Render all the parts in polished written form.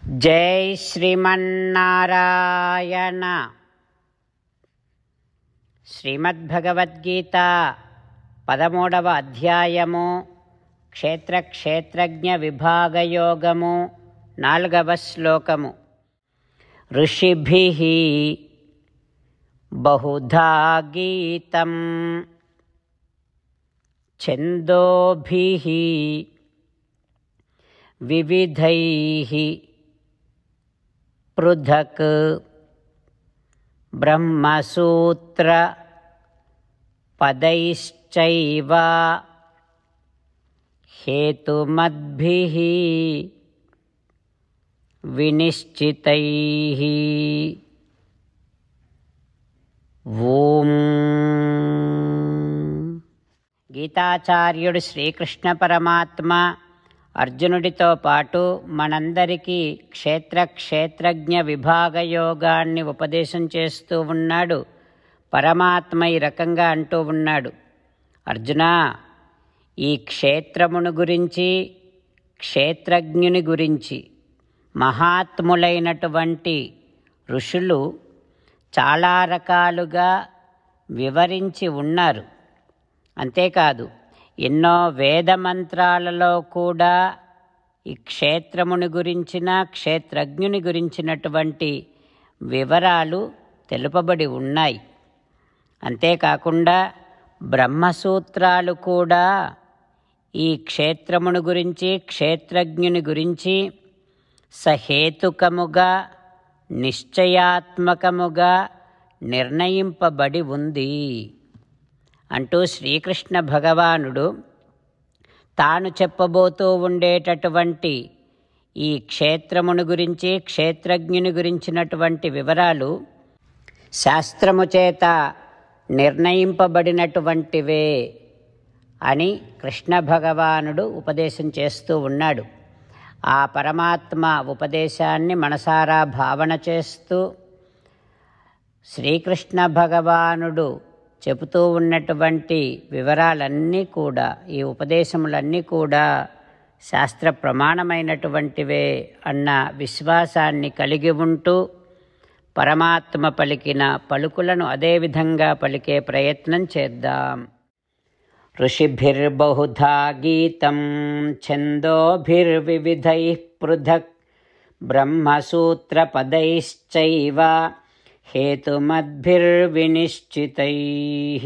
జై శ్రీమన్నారాయణ. శ్రీమద్భగవద్గీత 13వ అధ్యాయము క్షేత్రజ్ఞ విభాగయోగము 4వ శ్లోకము. ఋషిభిః బహుధా గీతం ఛందోభిః వివిధైః పృథక్ బ్రహ్మసూత్ర పదైశ్చైవ హేతుమద్భిః వినిశ్చితైః. ఓం. గీతాచార్యుడు శ్రీకృష్ణ పరమాత్మ అర్జునుడితో పాటు మనందరికీ క్షేత్రజ్ఞ విభాగ యోగాన్ని ఉపదేశం చేస్తూ ఉన్నాడు. పరమాత్మ ఈ రకంగా అంటూ ఉన్నాడు, అర్జునా, ఈ క్షేత్రమును గురించి, క్షేత్రజ్ఞుని గురించి మహాత్ములైనటువంటి ఋషులు చాలా రకాలుగా వివరించి ఉన్నారు. అంతేకాదు, ఎన్నో వేదమంత్రాలలో కూడా ఈ క్షేత్రముని గురించిన, క్షేత్రజ్ఞుని గురించినటువంటి వివరాలు తెలుపబడి ఉన్నాయి. అంతేకాకుండా బ్రహ్మసూత్రాలు కూడా ఈ క్షేత్రముని గురించి, క్షేత్రజ్ఞుని గురించి సహేతుకముగా, నిశ్చయాత్మకముగా నిర్ణయింపబడి ఉంది అంటూ శ్రీకృష్ణ భగవానుడు తాను చెప్పబోతూ ఉండేటటువంటి ఈ క్షేత్రమును గురించి, క్షేత్రజ్ఞుని గురించినటువంటి వివరాలు శాస్త్రము చేత నిర్ణయింపబడినటువంటివే అని కృష్ణ భగవానుడు ఉపదేశం చేస్తూ ఉన్నాడు. ఆ పరమాత్మ ఉపదేశాన్ని మనసారా భావన చేస్తూ శ్రీకృష్ణ భగవానుడు చెబుతూ ఉన్నటువంటి వివరాలన్నీ కూడా, ఈ ఉపదేశములన్నీ కూడా శాస్త్ర ప్రమాణమైనటువంటివే అన్న విశ్వాసాన్ని కలిగి ఉంటూ పరమాత్మ పలికిన పలుకులను అదేవిధంగా పలికే ప్రయత్నం చేద్దాం. ఋషిభిర్బహుధా గీతం ఛందోభిర్వివిధైః పృథక్ బ్రహ్మసూత్రపదైశ్చైవ హేతుమద్భిర్వినిశ్చితైః.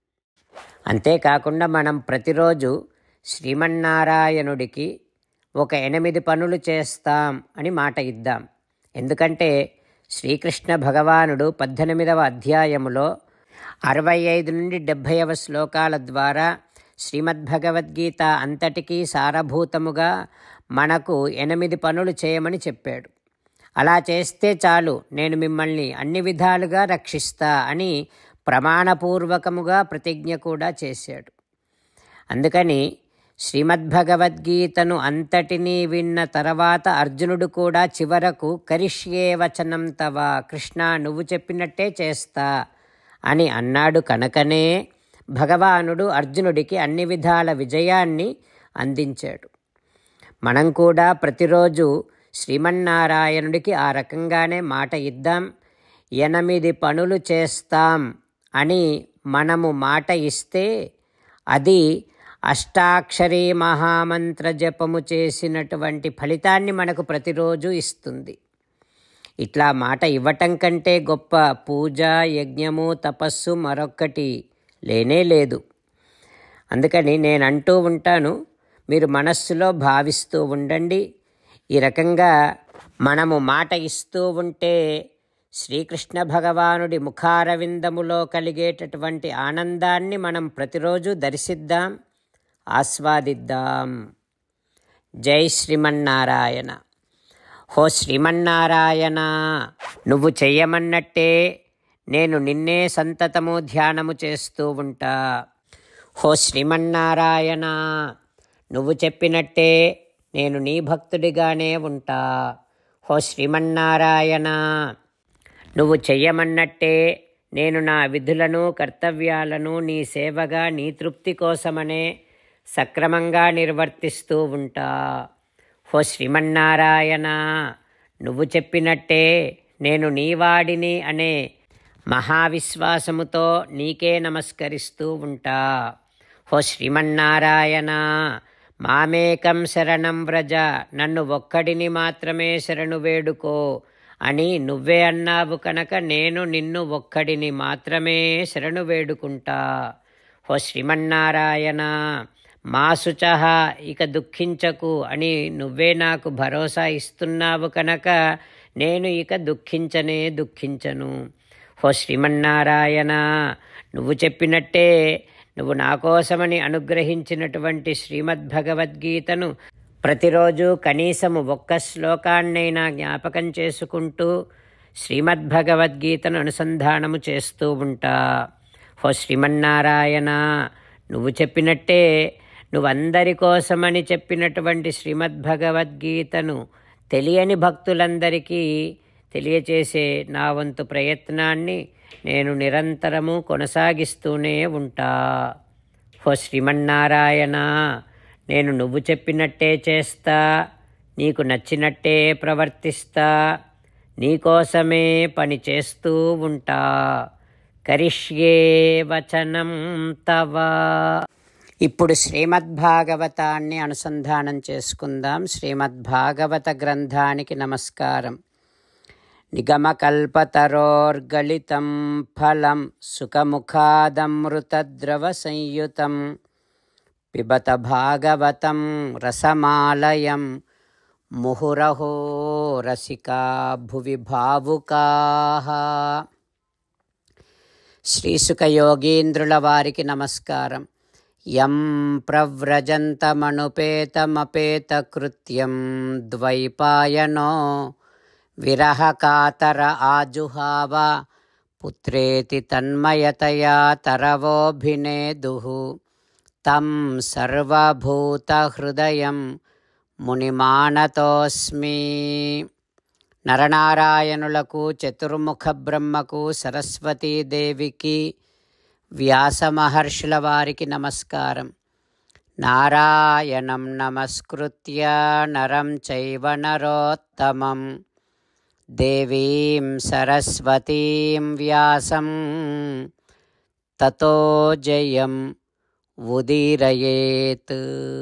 అంతేకాకుండా మనం ప్రతిరోజు శ్రీమన్నారాయణుడికి ఒక 8 పనులు చేస్తాం అని మాట ఇద్దాం. ఎందుకంటే శ్రీకృష్ణ భగవానుడు 18వ అధ్యాయములో 65 నుండి 70వ శ్లోకాల ద్వారా శ్రీమద్భగవద్గీత అంతటికీ సారభూతముగా మనకు 8 పనులు చేయమని చెప్పాడు. అలా చేస్తే చాలు, నేను మిమ్మల్ని అన్ని విధాలుగా రక్షిస్తా అని ప్రమాణపూర్వకముగా ప్రతిజ్ఞ కూడా చేశాడు. అందుకని శ్రీమద్భగవద్గీతను అంతటినీ విన్న తర్వాత అర్జునుడు కూడా చివరకు కరిష్యే వచనం తవ, కృష్ణ నువ్వు చెప్పినట్టే చేస్తా అని అన్నాడు. కనుకనే భగవానుడు అర్జునుడికి అన్ని విధాల విజయాన్ని అందించాడు. మనం కూడా ప్రతిరోజు శ్రీమన్నారాయణుడికి ఆ రకంగానే మాట ఇద్దాం. 8 పనులు చేస్తాం అని మనము మాట ఇస్తే అది అష్టాక్షరీ మహామంత్ర జపము చేసినటువంటి ఫలితాన్ని మనకు ప్రతిరోజు ఇస్తుంది. ఇట్లా మాట ఇవ్వటం కంటే గొప్ప పూజ, యజ్ఞము, తపస్సు మరొక్కటి లేనే లేదు. అందుకని నేను అంటూ ఉంటాను, మీరు మనస్సులో భావిస్తూ ఉండండి. ఈ రకంగా మనము మాట ఇస్తూ ఉంటే శ్రీకృష్ణ భగవానుడి ముఖారవిందములో కలిగేటటువంటి ఆనందాన్ని మనం ప్రతిరోజు దర్శిద్దాం, ఆస్వాదిద్దాం. జై శ్రీమన్నారాయణ. హో శ్రీమన్నారాయణ, నువ్వు చెయ్యమన్నట్టే నేను నిన్నే సంతతము ధ్యానము చేస్తూ ఉంటా. హో శ్రీమన్నారాయణ, నువ్వు చెప్పినట్టే నేను నీ భక్తుడిగానే ఉంటా. హో శ్రీమన్నారాయణ, నువ్వు చెయ్యమన్నట్టే నేను నా విధులను, కర్తవ్యాలను నీ సేవగా, నీ తృప్తి కోసమనే సక్రమంగా నిర్వర్తిస్తూ ఉంటా. ఓ శ్రీమన్నారాయణ, నువ్వు చెప్పినట్టే నేను నీవాడిని అనే మహావిశ్వాసముతో నీకే నమస్కరిస్తూ ఉంటా. హో శ్రీమన్నారాయణ, మామేకం శరణం వ్రజ, నన్ను ఒక్కడిని మాత్రమే శరణు వేడుకో అని నువ్వే అన్నావు కనుక నేను నిన్ను ఒక్కడిని మాత్రమే శరణు వేడుకుంటా. హో శ్రీమన్నారాయణ, మా శుచః, ఇక దుఃఖించకు అని నువ్వే నాకు భరోసా ఇస్తున్నావు కనుక నేను ఇక దుఃఖించను. హో శ్రీమన్నారాయణ, నువ్వు చెప్పినట్టే నువ్వు నా కోసమని అనుగ్రహించినటువంటి శ్రీమద్భగవద్గీతను ప్రతిరోజు కనీసము ఒక్క శ్లోకాన్నైనా జ్ఞాపకం చేసుకుంటూ శ్రీమద్భగవద్గీతను అనుసంధానము చేస్తూ ఉంటా. హో శ్రీమన్నారాయణ, నువ్వు చెప్పినట్టే నువ్వందరి కోసమని చెప్పినటువంటి శ్రీమద్భగవద్గీతను తెలియని భక్తులందరికీ తెలియచేసే నా వంతు ప్రయత్నాన్ని నేను నిరంతరము కొనసాగిస్తూనే ఉంటా. హో శ్రీమన్నారాయణ, నేను నువ్వు చెప్పినట్టే చేస్తా, నీకు నచ్చినట్టే ప్రవర్తిస్తా, నీకోసమే పని చేస్తూ ఉంటా. కరిష్యే వచనం తవ. ఇప్పుడు శ్రీమద్భాగవతాన్ని అనుసంధానం చేసుకుందాం. శ్రీమద్భాగవత గ్రంథానికి నమస్కారం. నిగమకల్పతరోర్గళితం ఫలం సుఖముఖాదమృతద్రవ సంయుతం పిబత భాగవతం రసమాలయం ముహురహో రసికా భువి భావుకాః. శ్రీసుఖయోగీంద్రుల వారికి నమస్కారం. యం ప్రవ్రజంతమనుపేతమపేతకృత్యం ద్వైపాయనో విరహకాతర ఆజుహావ పుత్రేతి తన్మయతయా తరవోభినేదుః తం సర్వభూతహృదయం మునిమానతోస్మి. నరనారాయణులకు, చతుర్ముఖ బ్రహ్మకు, సరస్వతీదేవికి, వ్యాస మహర్షుల వారికి నమస్కారం. నారాయణం నమస్కృత్య నరం చైవ నరోత్తమం దేవీం సరస్వతీం వ్యాసం తతో జయం ఉదీరయేత్.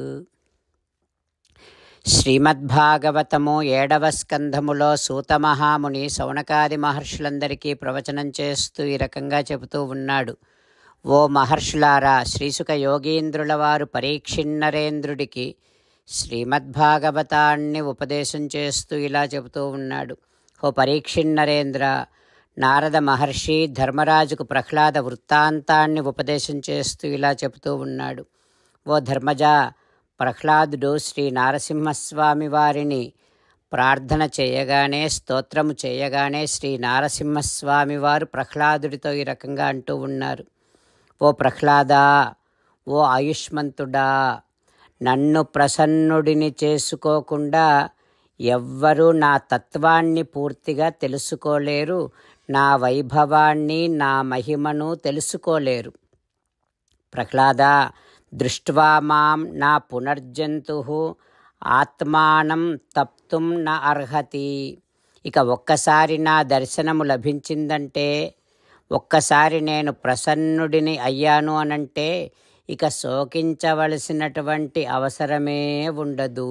శ్రీమద్భాగవతము 7వ స్కంధములో సూతమహాముని శౌనకాది మహర్షులందరికీ ప్రవచనం చేస్తూ ఈ రకంగా చెబుతూ ఉన్నాడు. ఓ మహర్షులారా, శ్రీసుఖ యోగీంద్రుల వారు పరీక్షిన్నరేంద్రుడికి శ్రీమద్భాగవతాన్ని ఉపదేశం చేస్తూ ఇలా చెబుతూ ఉన్నాడు. ఓ పరీక్షిన్నరేంద్ర, నారద మహర్షి ధర్మరాజుకు ప్రహ్లాద వృత్తాంతాన్ని ఉపదేశం చేస్తూ ఇలా చెబుతూ ఉన్నాడు. ఓ ధర్మజ, ప్రహ్లాదుడు శ్రీ నారసింహస్వామి వారిని ప్రార్థన చేయగానే, స్తోత్రము చేయగానే శ్రీ నారసింహస్వామి వారు ప్రహ్లాదుడితో ఈ రకంగా అంటూ ఉన్నారు. ఓ ప్రహ్లాదా, ఓ ఆయుష్మంతుడా, నన్ను ప్రసన్నుడిని చేసుకోకుండా ఎవ్వరూ నా తత్వాన్ని పూర్తిగా తెలుసుకోలేరు, నా వైభవాన్ని, నా మహిమను తెలుసుకోలేరు. ప్రహ్లాదా, దృష్ట్వా మాం నా పునర్జంతుః ఆత్మానం తప్తుం న అర్హతి. ఇక ఒక్కసారి నా దర్శనము లభించిందంటే, ఒక్కసారి నేను ప్రసన్నుడిని అయ్యాను అనంటే ఇక శోకించవలసినటువంటి అవసరమే ఉండదు.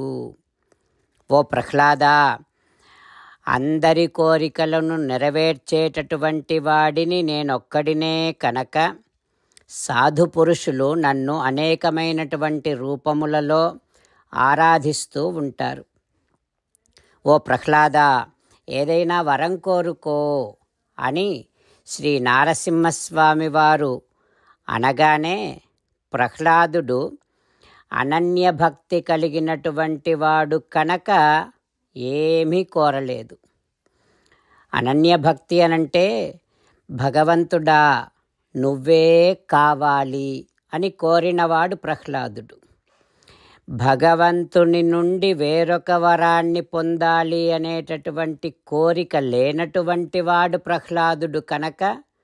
ఓ ప్రహ్లాదా, అందరి కోరికలను నెరవేర్చేటటువంటి వాడిని నేనొక్కడినే కనుక సాధు పురుషులు నన్ను అనేకమైనటువంటి రూపములలో ఆరాధిస్తూ ఉంటారు. ఓ ప్రహ్లాదా, ఏదైనా వరం కోరుకో అని శ్రీ నారసింహస్వామి వారు అనగానే ప్రహ్లాదుడు అనన్యభక్తి కలిగినటువంటి వాడు కనుక ఏమీ కోరలేదు. అనన్యభక్తి అనంటే భగవంతుడా నువ్వే కావాలి అని కోరినవాడు ప్రహ్లాదుడు. భగవంతుని నుండి వేరొక వరాన్ని పొందాలి అనేటటువంటి కోరిక లేనటువంటి వాడు ప్రహ్లాదుడు కనుక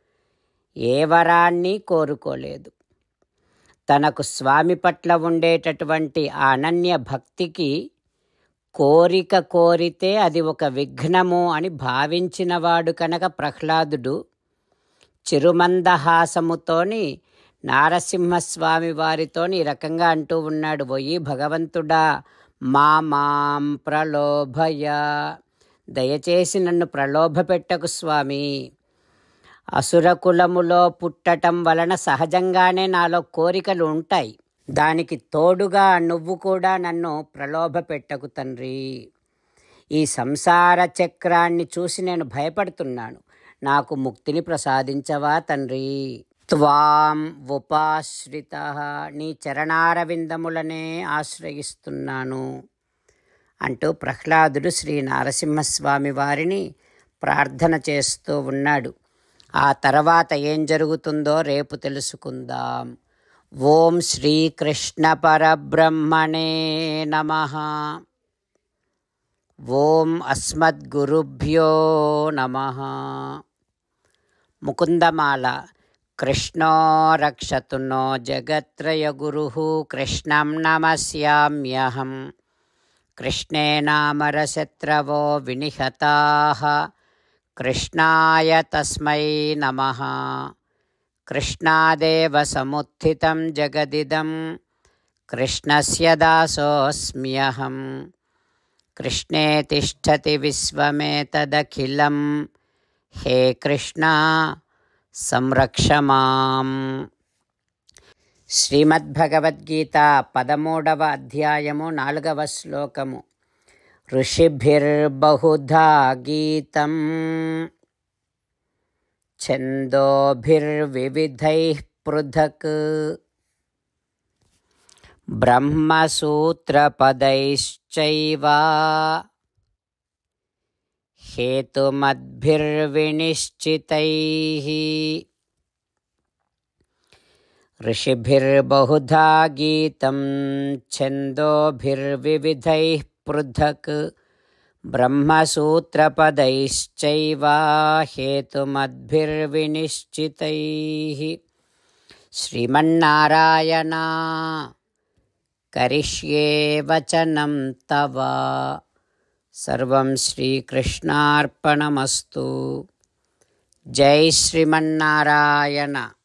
ఏ వరాన్ని కోరుకోలేదు. తనకు స్వామి పట్ల ఉండేటటువంటి అనన్య భక్తికి కోరిక కోరితే అది ఒక విఘ్నము అని భావించినవాడు కనుక ప్రహ్లాదుడు చిరుమందహాసముతోని నారసింహస్వామి వారితోని ఈ రకంగా అంటూ ఉన్నాడు, ఓయి భగవంతుడా మాం ప్రలోభయ, దయచేసి నన్ను ప్రలోభపెట్టకు స్వామి. అసురకులములో పుట్టటం వలన సహజంగానే నాలో కోరికలు ఉంటాయి, దానికి తోడుగా నువ్వు కూడా నన్ను ప్రలోభపెట్టకు తండ్రి. ఈ సంసార చక్రాన్ని చూసి నేను భయపడుతున్నాను, నాకు ముక్తిని ప్రసాదించవా తండ్రి. త్వాం ఉపాశ్రిత, నీ చరణారవిందములనే ఆశ్రయిస్తున్నాను అంటూ ప్రహ్లాదుడు శ్రీ నారసింహస్వామి వారిని ప్రార్థన చేస్తూ ఉన్నాడు. ఆ తర్వాత ఏం జరుగుతుందో రేపు తెలుసుకుందాం. ఓం శ్రీకృష్ణ పరబ్రహ్మణే నమః. ఓం అస్మద్గురుభ్యో నమః. ముకుందమాల. కృష్ణో రక్షతు నో జగత్రయగురుః కృష్ణం నమస్యామ్యహం. కృష్ణే నామరశత్రవో వినిహతాః కృష్ణాయ తస్మై నమః. కృష్ణాదేవ సముత్థితం జగదిదం కృష్ణస్య దాసోऽస్మ్యహం. కృష్ణే తిష్టతి విశ్వమేతదఖిలం హే కృష్ణ సంరక్ష మాం. శ్రీమద్భగవద్గీత 13వ అధ్యాయము 4వ శ్లోకము. ఋషిభిర్బహుధా గీతం ఛందోభిర్వివిధైః పృథక్ బ్రహ్మసూత్రపदैశ్చైవ హేతుమద్భిర్వినిశ్చితైః. ఋషిభిర్బహుధా గీతం ఛందోభిర్వివిధైః పృథక్ బ్రహ్మసూత్రపदैశ్చైవ హేతుమద్భిర్వినిశ్చితైః. శ్రీమన్నారాయణ కరిష్యే వచనం తవ. సర్వం శ్రీకృష్ణార్పణమస్తు. జై శ్రీమన్నారాయణ.